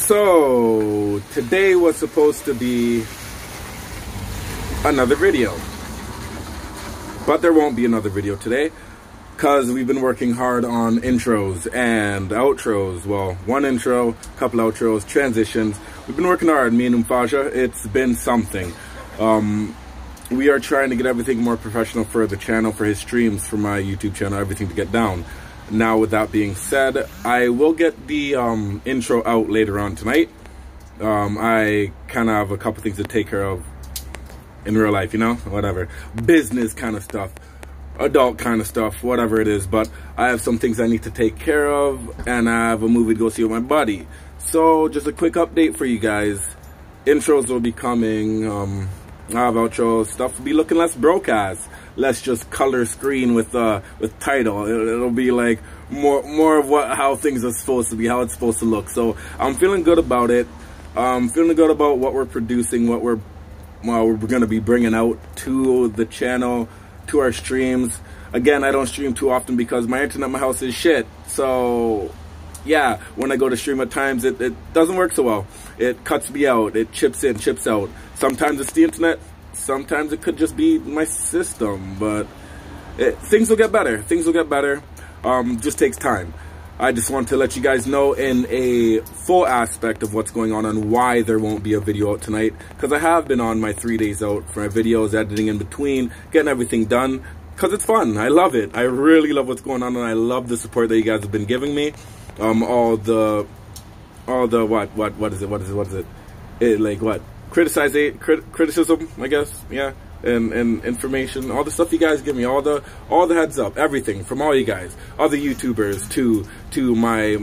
So today was supposed to be another video, but there won't be another video today because we've been working hard on intros and outros. Well, one intro, couple outros, transitions. We've been working hard, me and OOMFASIA. It's been something. We are trying to get everything more professional for the channel, for his streams, for my YouTube channel, everything to get down. Now, with that being said, I will get the intro out later on tonight. I kind of have a couple things to take care of in real life, you know, whatever. Business kind of stuff, adult kind of stuff, whatever it is. But I have some things I need to take care of, and I have a movie to go see with my buddy. So, just a quick update for you guys. Intros will be coming. I have outros. Stuff will be looking less broadcast. Let's just color screen with title. It'll be like more of how things are supposed to be, how it's supposed to look. So I'm feeling good about it. Feeling good about what we're producing, what we're gonna be bringing out to the channel, to our streams. Again, I don't stream too often because my internet in my house is shit. So yeah, when I go to stream at times, it doesn't work so well. It cuts me out. It chips in, chips out. Sometimes it's the internet. Sometimes it could just be my system. But things will get better. Things will get better. Just takes time. I just want to let you guys know in a full aspect of what's going on and why there won't be a video out tonight. Because I have been on my 3 days out for my videos, editing in between, getting everything done. Because it's fun. I love it. I really love what's going on, and I love the support that you guys have been giving me. All the what is it? Like what? Criticism, I guess, yeah, and information, all the stuff you guys give me, all the heads up, everything from all you guys, all the YouTubers to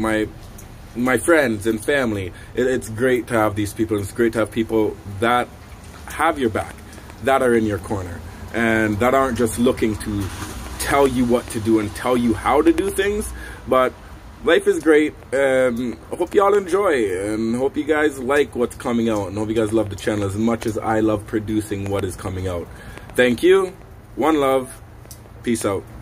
my friends and family. It's great to have these people. It's great to have people that have your back, that are in your corner, and that aren't just looking to tell you what to do and tell you how to do things, but life is great, and I hope y'all enjoy, and hope you guys like what's coming out, and hope you guys love the channel as much as I love producing what is coming out. Thank you. One love. Peace out.